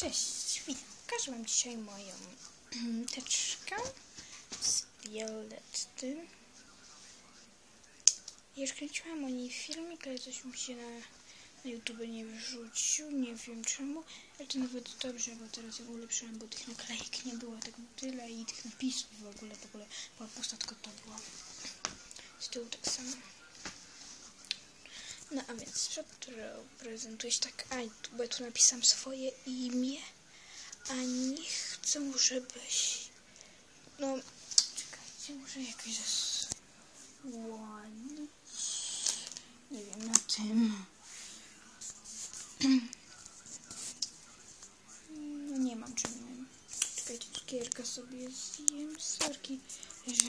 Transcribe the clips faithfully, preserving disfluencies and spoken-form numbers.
Cześć, witam. Pokażę wam dzisiaj moją teczkę z Violetty. Już kręciłam o niej filmik, ale coś mi się na, na YouTube nie wyrzucił, nie wiem czemu, ale to nawet dobrze, bo teraz ją ulepszyłam, bo tych naklejek nie było tak tyle i tych napisów w ogóle, w ogóle była pusta, tylko to była z tyłu tak samo. No a więc prezentuję się tak, a bo ja tu napisałam swoje imię, a nie chcę, żebyś, no czekajcie, może jakoś zasłonić, nie wiem, na tym, no nie mam czym, czekajcie, cukierka sobie zjem, sorki, że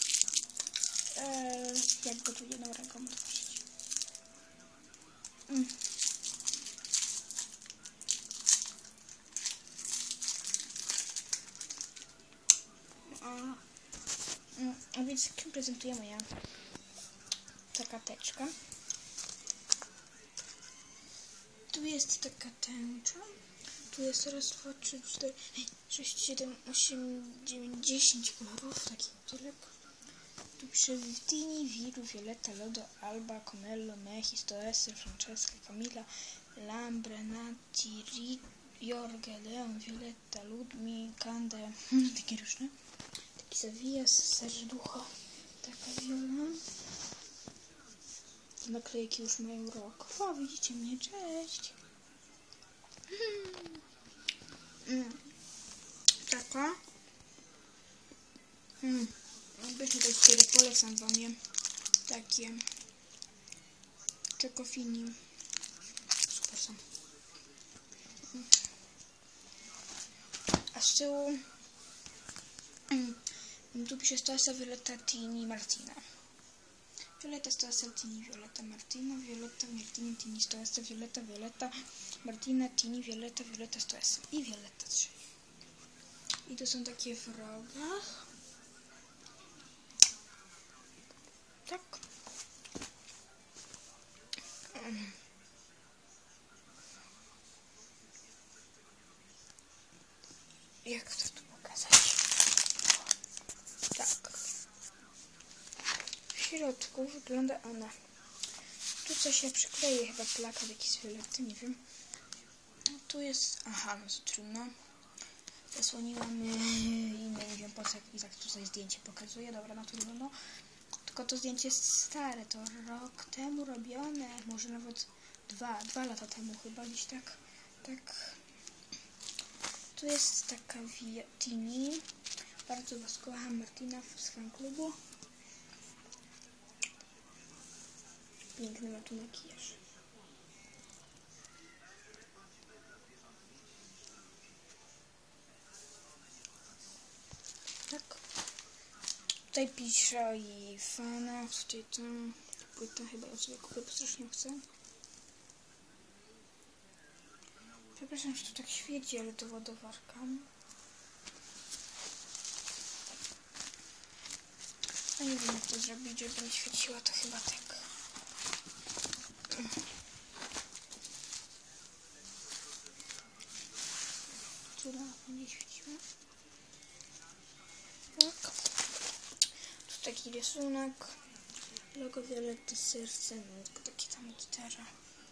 e, jak go tu jedną ręką otworzyć. Mm. A, a więc jak prezentuję moja taka teczka. Tu jest taka tęcza. Tu jest raz, dwa, trzy, cztery, sześć, siedem, osiem, dziewięć, dziesięć kolorów. Taki motylek. Tu pisze Tini, Viru, Violetta, Lodo, Alba, Comello, Mechis, Toesy, Francesca, Camilla, Lambre, Nati, Ri, Jorge, Leon, Violetta, Ludmi, Kande, takie różne. Taki Zawijaz, serducho, taka Viola. Te naklejki już mają rok. O, widzicie mnie, cześć. Mm. Taka. Mm. Byśmy tak cztery, polecam wam je. Takie czekofini. Super są. Mm. A z tyłu mm. tu pisze Stoesa, Violetta, Tini, Martina. Violetta, Stoesa, Tini, Violetta, Martina, Violetta, Martina, Tini, Stoesa, Violetta, Violetta, Martina, Tini, Violetta, Violetta, Stoesa i Violetta trzy. I to są takie w rogach. Tak. Um. Jak to tu pokazać? Tak. W środku wygląda ona. Tu coś się przykleje, chyba plakat jakiś z Violetty, nie wiem. Tu jest, aha, no to trudno. Zasłoniłam i nie wiem po co, i tak tutaj zdjęcie pokazuje. Dobra, no trudno, no. Tylko to zdjęcie jest stare, to rok temu robione, może nawet dwa, dwa lata temu chyba, gdzieś tak, tak. Tu jest taka Tini, bardzo was kocham, Martina w swoim klubu. Piękny ma tu makijaż. Tak. Tutaj pisze i fana, tutaj tam płytę chyba ja sobie kupię, bo strasznie chcę. Przepraszam, że to tak świeci, ale to wodowarka. No nie wiem jak to zrobić, żeby nie świeciła, to chyba tak. Tu nie świeciła. Tak. Tu taki rysunek. Logo Violetty, serce, no tylko taki tam gitarze.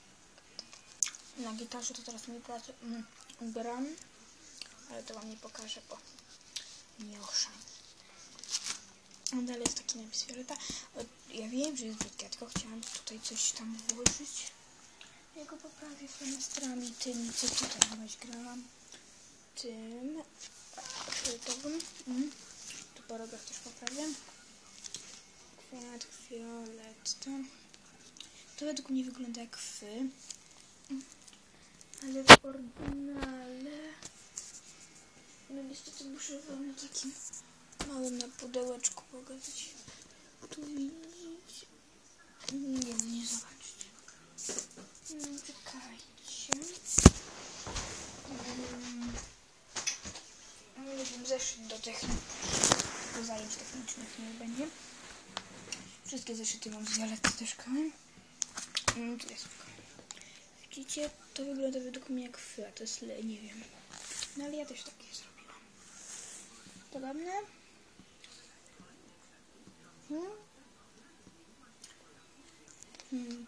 Na gitarze to teraz mój brat mm, gram, ale to wam nie pokażę, bo nie oszam. A dalej jest taki napis Violetta. Ja wiem, że jest brzydkie, tylko chciałam tutaj coś tam włożyć. Ja go poprawię fenestrami tymi, co tutaj chybaś grałam. Tym fioletowym. Mm. Tu po rogach też poprawię. Kwiat, Violetta. To według mnie wygląda jak fy. Ale w oryginale no niestety muszę wam na takim małym na pudełeczku pokazać. Tu widzicie? Nie, no nie zobaczycie. No, czekajcie. Um, ale nie wiem, zeszyt do techniki. Do zajęć technicznych nie będzie. Wszystkie zeszyty mam z Violetty też kołem. Um, tu jest. Widzicie? To wygląda według mnie jak fy, a to jest le, nie wiem. No ale ja też takie zrobiłam. Podobne? Hmm? Hmm.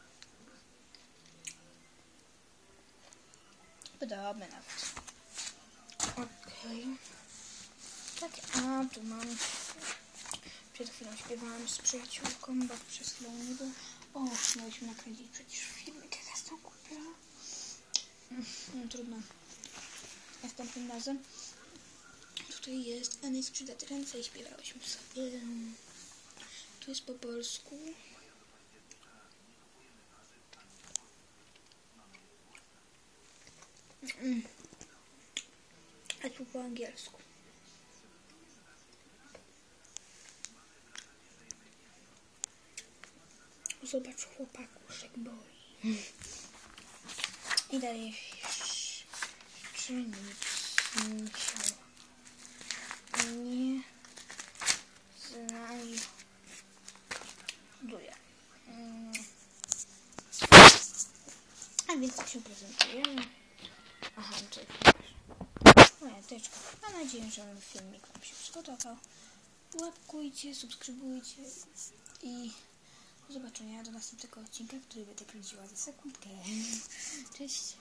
Podobne nawet. Okej. Okay. Tak, a tu mam. Przed chwilą śpiewałam z przyjaciółką, bo przez chwilę nie było. O, mieliśmy nakręcić przecież filmik, teraz to kupię. No trudno. Następnym razem. Tutaj jest Any skrzydlaty ręce i śpiewałyśmy sobie. Tu jest po polsku. Mm. A tu po angielsku. Zobacz chłopaku, jak boi. I dalej jeszcze nic się nie znajduje. Mm. A więc tak się prezentujemy. Aha, to moja teczka. Mam nadzieję, że filmik wam się spodobał. Łapkujcie, subskrybujcie i do zobaczenia do następnego odcinka, który będę kręciła za sekundkę. Cześć!